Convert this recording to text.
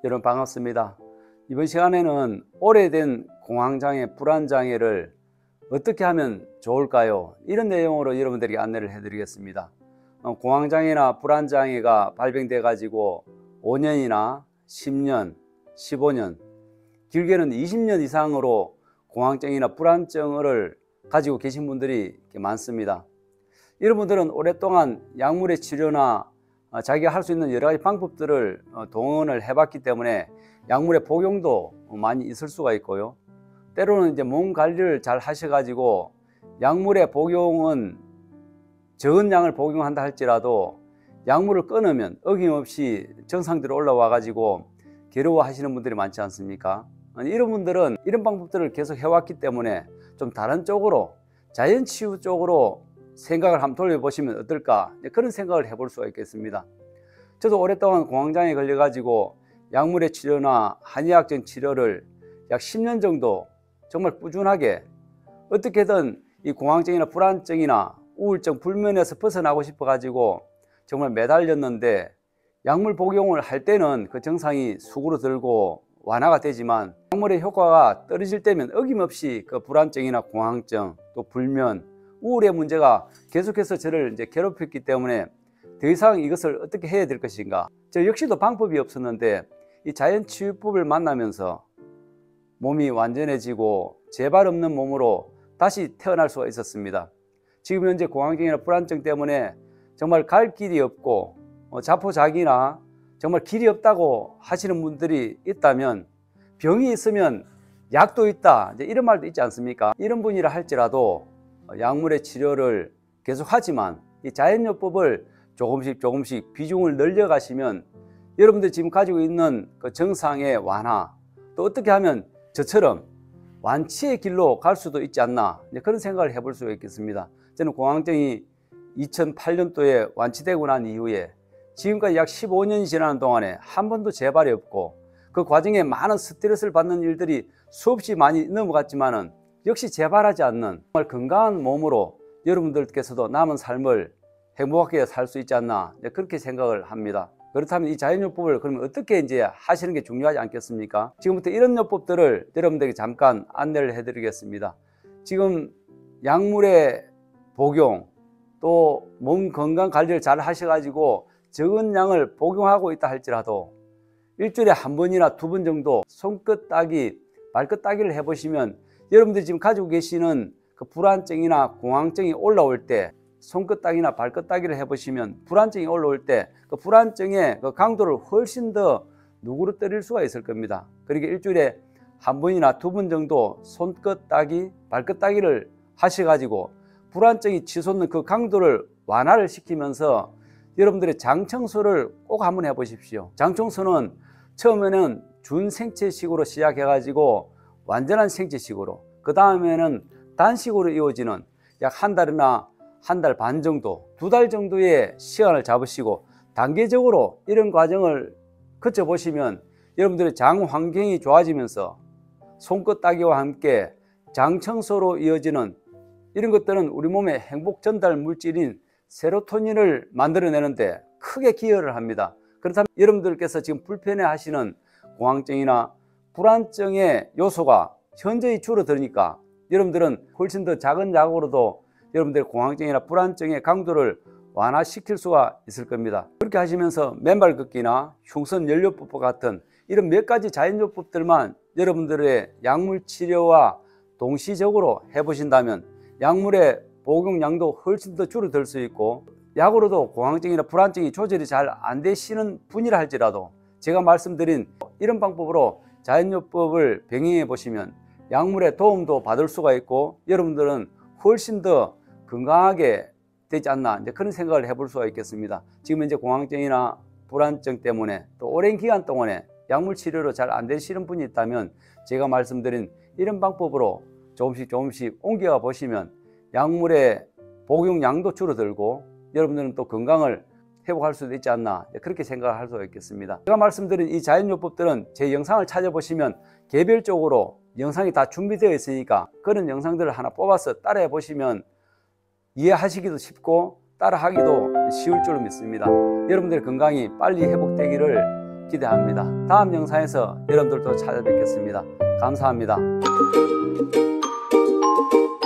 여러분 반갑습니다. 이번 시간에는 오래된 공황장애, 불안장애를 어떻게 하면 좋을까요? 이런 내용으로 여러분들에게 안내를 해드리겠습니다. 공황장애나 불안장애가 발병돼 가지고 5년이나 10년, 15년, 길게는 20년 이상으로 공황증이나 불안증을 가지고 계신 분들이 많습니다. 이런 분들은 오랫동안 약물의 치료나 자기가 할 수 있는 여러 가지 방법들을 동원을 해봤기 때문에 약물의 복용도 많이 있을 수가 있고요. 때로는 이제 몸 관리를 잘 하셔가지고 약물의 복용은 적은 양을 복용한다 할지라도 약물을 끊으면 어김없이 정상대로 올라와 가지고 괴로워하시는 분들이 많지 않습니까? 이런 분들은 이런 방법들을 계속 해왔기 때문에 좀 다른 쪽으로 자연치유 쪽으로 생각을 한번 돌려보시면 어떨까, 그런 생각을 해볼 수가 있겠습니다. 저도 오랫동안 공황장애에 걸려가지고 약물의 치료나 한의학적 치료를 약 10년 정도 정말 꾸준하게 어떻게든 이 공황증이나 불안증이나 우울증, 불면에서 벗어나고 싶어 가지고 정말 매달렸는데, 약물 복용을 할 때는 그 증상이 수그러들고 완화가 되지만 약물의 효과가 떨어질 때면 어김없이 그 불안증이나 공황증, 또 불면, 우울의 문제가 계속해서 저를 이제 괴롭혔기 때문에 더 이상 이것을 어떻게 해야 될 것인가, 저 역시도 방법이 없었는데 이 자연치유법을 만나면서 몸이 완전해지고 재발 없는 몸으로 다시 태어날 수가 있었습니다. 지금 현재 공황증이나 불안증 때문에 정말 갈 길이 없고 자포자기나 정말 길이 없다고 하시는 분들이 있다면, 병이 있으면 약도 있다, 이런 말도 있지 않습니까? 이런 분이라 할지라도 약물의 치료를 계속하지만 이 자연요법을 조금씩 비중을 늘려 가시면 여러분들 지금 가지고 있는 그 정상의 완화, 또 어떻게 하면 저처럼 완치의 길로 갈 수도 있지 않나, 그런 생각을 해볼 수가 있겠습니다. 저는 공황증이 2008년도에 완치되고 난 이후에 지금까지 약 15년이 지나는 동안에 한 번도 재발이 없고, 그 과정에 많은 스트레스를 받는 일들이 수없이 많이 넘어갔지만은 역시 재발하지 않는 정말 건강한 몸으로 여러분들께서도 남은 삶을 행복하게 살 수 있지 않나, 그렇게 생각을 합니다. 그렇다면 이 자연요법을 그러면 어떻게 이제 하시는 게 중요하지 않겠습니까? 지금부터 이런 요법들을 여러분들에게 잠깐 안내를 해드리겠습니다. 지금 약물의 복용, 또 몸 건강 관리를 잘 하셔가지고 적은 양을 복용하고 있다 할지라도 일주일에 한 번이나 두 번 정도 손끝 따기, 발끝 따기를 해보시면 여러분들이 지금 가지고 계시는 그 불안증이나 공황증이 올라올 때 손끝 따기나 발끝 따기를 해보시면 불안증이 올라올 때 그 불안증의 그 강도를 훨씬 더 누그러뜨릴 수가 있을 겁니다. 그러니까 일주일에 한 번이나 두 번 정도 손끝 따기, 발끝 따기를 하셔가지고 불안증이 치솟는 그 강도를 완화를 시키면서 여러분들의 장청소를 꼭 한번 해보십시오. 장청소는 처음에는 준생체식으로 시작해가지고 완전한 생체식으로, 그 다음에는 단식으로 이어지는 약 한 달이나 한 달 반 정도, 두 달 정도의 시간을 잡으시고 단계적으로 이런 과정을 거쳐보시면 여러분들의 장 환경이 좋아지면서 손끝 따기와 함께 장 청소로 이어지는 이런 것들은 우리 몸의 행복 전달 물질인 세로토닌을 만들어내는데 크게 기여를 합니다. 그렇다면 여러분들께서 지금 불편해 하시는 공황증이나 불안증의 요소가 현저히 줄어드니까 여러분들은 훨씬 더 작은 약으로도 여러분들의 공황증이나 불안증의 강도를 완화시킬 수가 있을 겁니다. 그렇게 하시면서 맨발 걷기나 흉선 연료법과 같은 이런 몇 가지 자연요법들만 여러분들의 약물 치료와 동시적으로 해보신다면 약물의 복용량도 훨씬 더 줄어들 수 있고, 약으로도 공황증이나 불안증이 조절이 잘 안 되시는 분이라 할지라도 제가 말씀드린 이런 방법으로 자연요법을 병행해 보시면 약물의 도움도 받을 수가 있고 여러분들은 훨씬 더 건강하게 되지 않나, 그런 생각을 해볼 수가 있겠습니다. 지금 현재 공황증이나 불안증 때문에 또 오랜 기간 동안에 약물 치료로 잘 안 되시는 분이 있다면 제가 말씀드린 이런 방법으로 조금씩 옮겨가 보시면 약물의 복용량도 줄어들고 여러분들은 또 건강을 회복할 수도 있지 않나, 그렇게 생각할 수가 있겠습니다. 제가 말씀드린 이 자연요법들은 제 영상을 찾아보시면 개별적으로 영상이 다 준비되어 있으니까 그런 영상들을 하나 뽑아서 따라해 보시면 이해하시기도 쉽고 따라하기도 쉬울 줄로 믿습니다. 여러분들의 건강이 빨리 회복되기를 기대합니다. 다음 영상에서 여러분들도 찾아뵙겠습니다. 감사합니다.